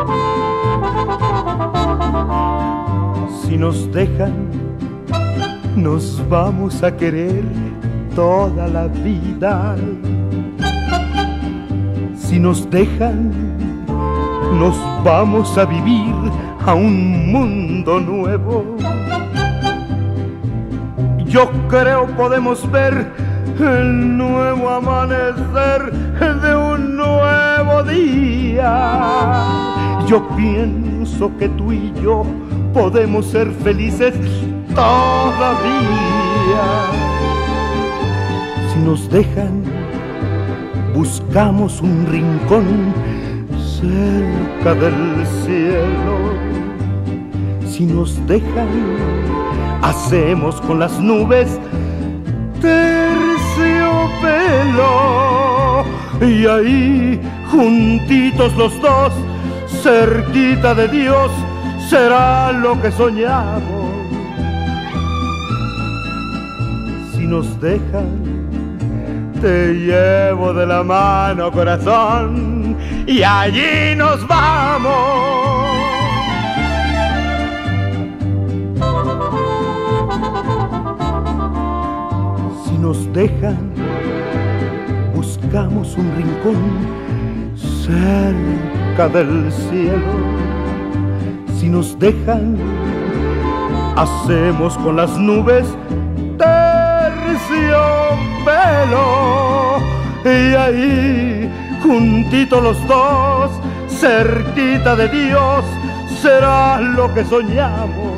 Si nos dejan, nos vamos a querer toda la vida. Si nos dejan, nos vamos a vivir a un mundo nuevo. Yo creo podemos ver el nuevo amanecer de un nuevo día. Yo pienso que tú y yo podemos ser felices todavía. Si nos dejan, buscamos un rincón cerca del cielo. Si nos dejan, hacemos con las nubes terciopelo. Y ahí, juntitos los dos, cerquita de Dios, será lo que soñamos. Si nos dejan, te llevo de la mano, corazón, y allí nos vamos. Si nos dejan, buscamos un rincón cerca del cielo. Si nos dejan, hacemos con las nubes terciopelo. Y ahí, juntitos los dos, cerquita de Dios, será lo que soñamos.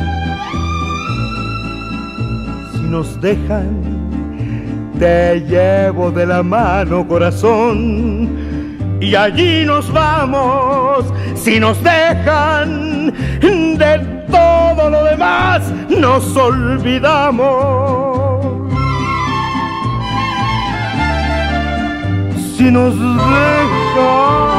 Si nos dejan, te llevo de la mano, corazón, y allí nos vamos. Si nos dejan, de todo lo demás nos olvidamos. Si nos dejan.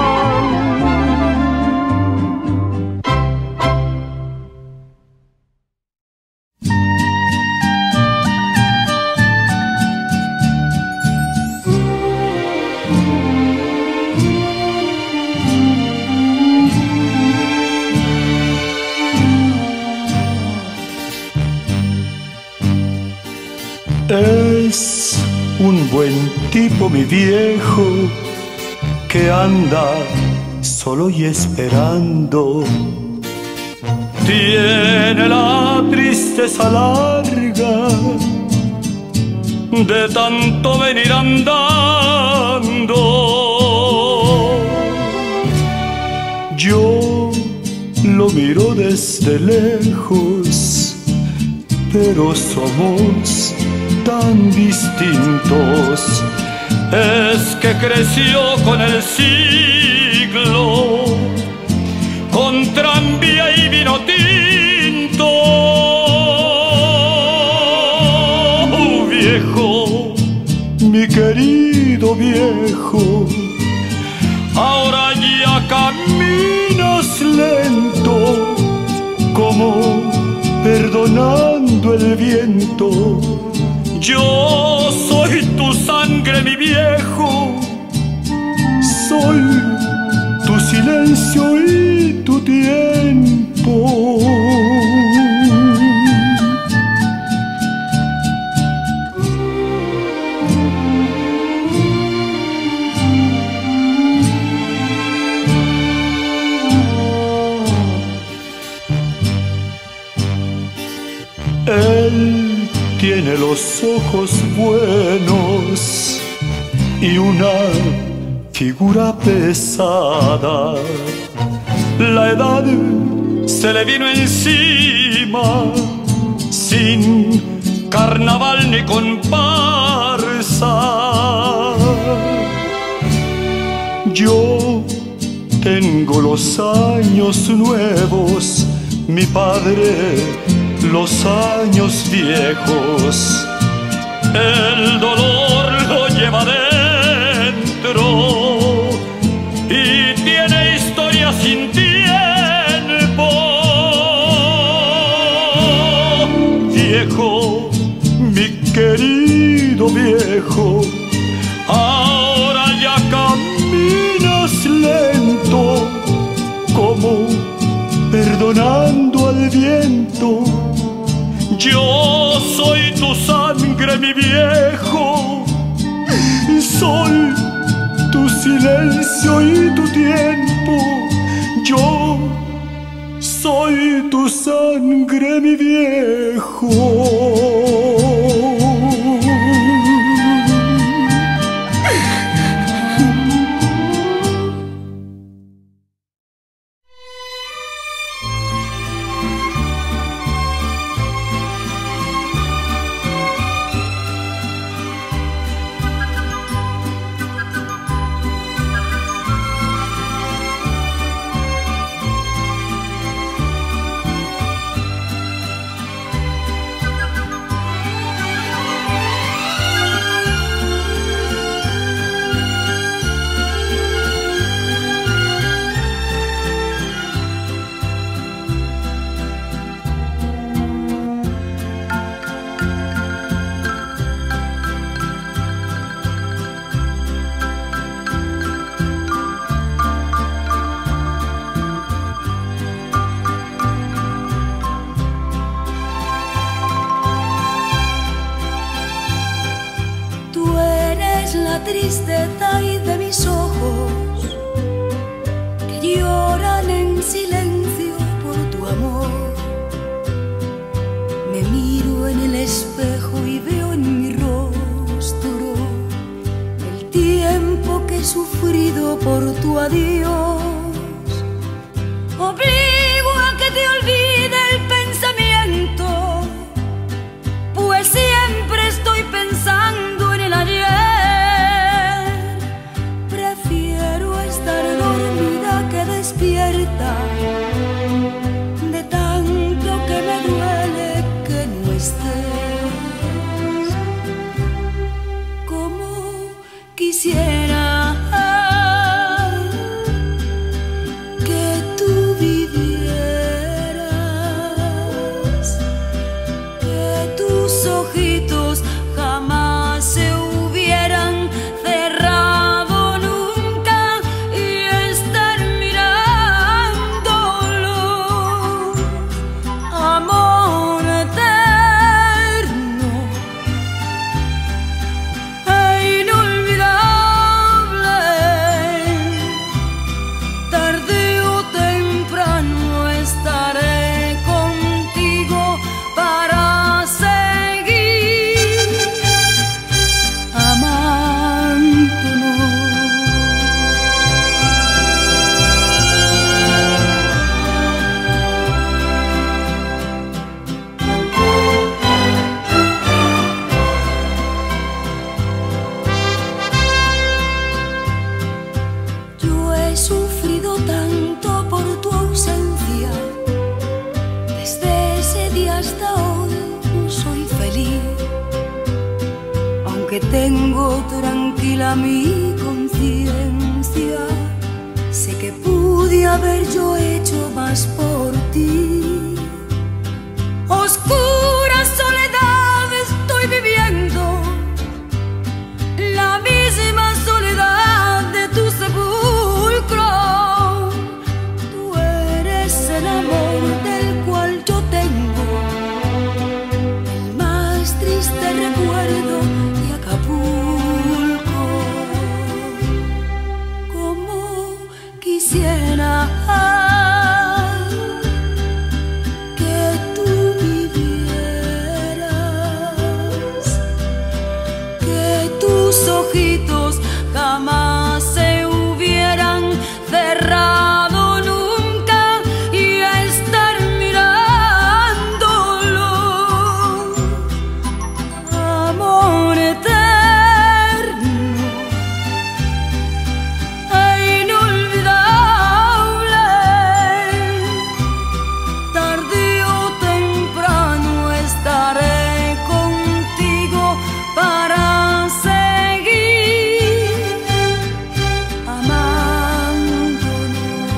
Es un buen tipo mi viejo, que anda solo y esperando. Tiene la tristeza larga de tanto venir andando. Yo lo miro desde lejos, pero somos tan distintos. Es que creció con el siglo, con tranvía y vino tinto. Viejo, mi querido viejo, ahora ya caminas lento, como perdonando el viento. Yo soy tu sangre, mi viejo, soy tu silencio y tu tiempo. Él tiene los ojos buenos y una figura pesada. La edad se le vino encima, sin carnaval ni comparsa. Yo tengo los años nuevos, mi padre los años viejos. El dolor lo lleva dentro y tiene historia sin tiempo. Viejo, mi querido viejo, ahora ya caminas lento, sediento. Yo soy tu sangre, mi viejo, soy tu silencio y tu tiempo. Yo soy tu sangre, mi viejo. Tristeza y de mis ojos que lloran en silencio por tu amor. Me miro en el espejo y veo en mi rostro el tiempo que he sufrido por tu adiós. Obligo a que te olvide el pensamiento, pues siempre estoy pensando en el ayer. Despierta de tanto que me duele que no estés. Como quisiera que tú vivieras, que tus ojitos jamás se hubieran cerrado. Tengo tranquila mi conciencia, sé que pude haber yo hecho más por ti. Oscura soledad estoy viviendo, la misma soledad de tu sepulcro. Tú eres el amor del cual yo tengo el más triste recuerdo. Quisiera que tú vivieras, que tus ojitos jamás se hubieran cerrado nunca y a estar mirándolo, amor eterno. Amándonos.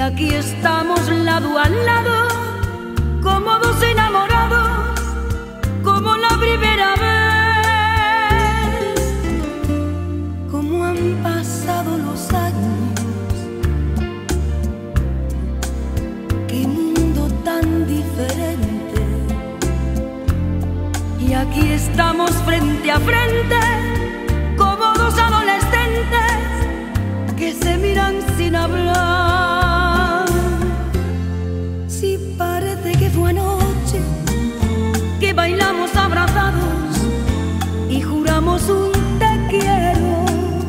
aquí estamos lado a lado, como dos enamorados, como la primera vez. Como han pasado los años, qué mundo tan diferente. Y aquí estamos frente a frente, como dos adolescentes que se miran sin hablar. Si parece que fue anoche que bailamos abrazados y juramos un te quiero,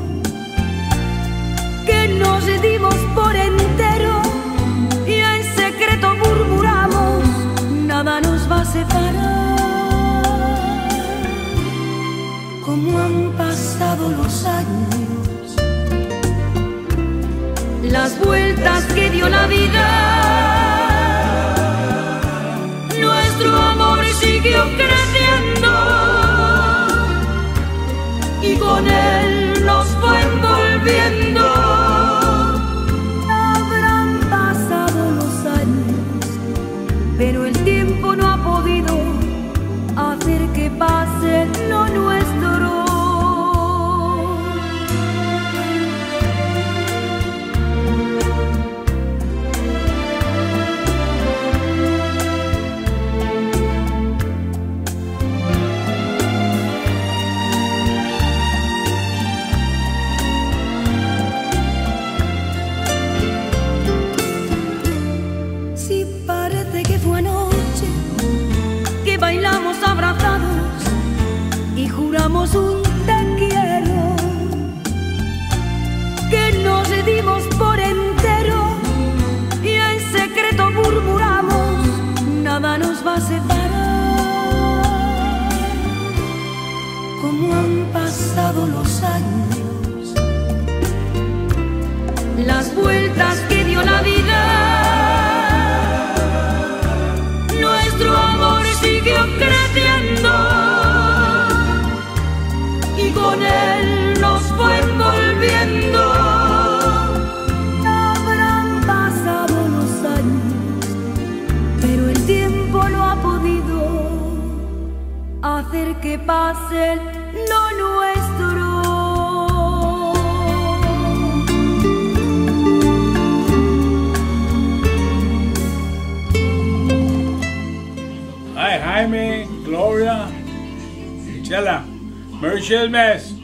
que nos dimos por entero y en secreto murmuramos, nada nos va a separar. Como han pasado los años, las vueltas que dio la vida, nuestro amor siguió creciendo y con él nos fue envolviendo. Habrán pasado los años, pero el tiempo no ha podido hacer que pase lo nuestro. Abrazados y juramos un te quiero, que nos dimos por entero y en secreto murmuramos, nada nos va a separar. Como han pasado los años, las vueltas que dio la vida, nuestro amor siguió creciendo y con él nos fue envolviendo. Habrán pasado los años, pero el tiempo no ha podido hacer que pase lo nuestro. Hi, Jaime, Gloria, Graciela, Merry Christmas.